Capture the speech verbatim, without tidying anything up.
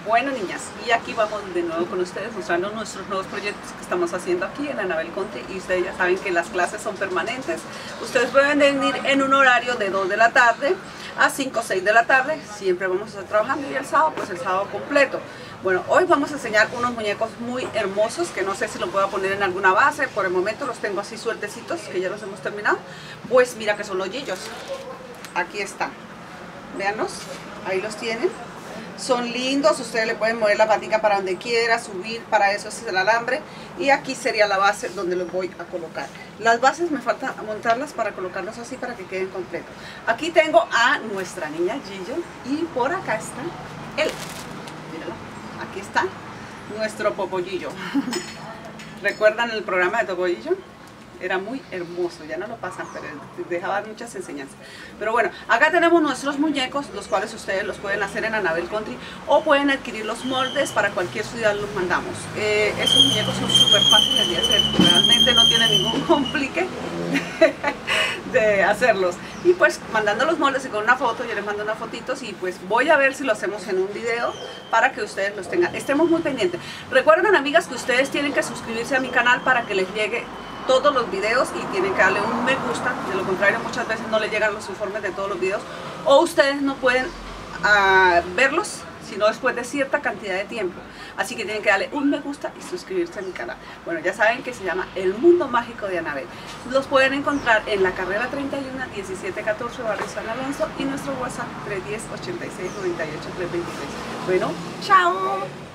Bueno, niñas, y aquí vamos de nuevo con ustedes mostrando nuestros nuevos proyectos que estamos haciendo aquí en Anabel Country. Y ustedes ya saben que las clases son permanentes. Ustedes pueden venir en un horario de dos de la tarde a cinco o seis de la tarde. Siempre vamos a estar trabajando, y el sábado, pues el sábado completo. Bueno, hoy vamos a enseñar unos muñecos muy hermosos que no sé si los voy a poner en alguna base. Por el momento los tengo así sueltecitos, que ya los hemos terminado. Pues mira que son los Gillos. Aquí están. Véanlos, ahí los tienen. Son lindos, ustedes le pueden mover la patica para donde quiera, subir, para eso es el alambre. Y aquí sería la base donde los voy a colocar. Las bases me falta montarlas para colocarlos así para que queden completos. Aquí tengo a nuestra niña Gillo y por acá está él. Míralo, aquí está nuestro Popollillo. ¿Recuerdan el programa de Topollillo? Era muy hermoso, ya no lo pasan, pero dejaba muchas enseñanzas. Pero bueno, acá tenemos nuestros muñecos, los cuales ustedes los pueden hacer en Anabel Country o pueden adquirir los moldes, para cualquier ciudad los mandamos. Eh, esos muñecos son súper fáciles de hacer, realmente no tienen ningún complique de hacerlos. Y pues mandando los moldes y con una foto, yo les mando unas fotitos y pues voy a ver si lo hacemos en un video para que ustedes los tengan. Estemos muy pendientes. Recuerden, amigas, que ustedes tienen que suscribirse a mi canal para que les llegue todos los videos y tienen que darle un me gusta, de lo contrario muchas veces no les llegan los informes de todos los videos o ustedes no pueden uh, verlos sino después de cierta cantidad de tiempo, así que tienen que darle un me gusta y suscribirse a mi canal. Bueno, ya saben que se llama El Mundo Mágico de Anabel. Los pueden encontrar en la carrera treinta y uno, diecisiete catorce, barrio San Alonso, y nuestro WhatsApp tres uno cero, ochenta y seis, noventa y ocho, trescientos veintitrés. Bueno, chao.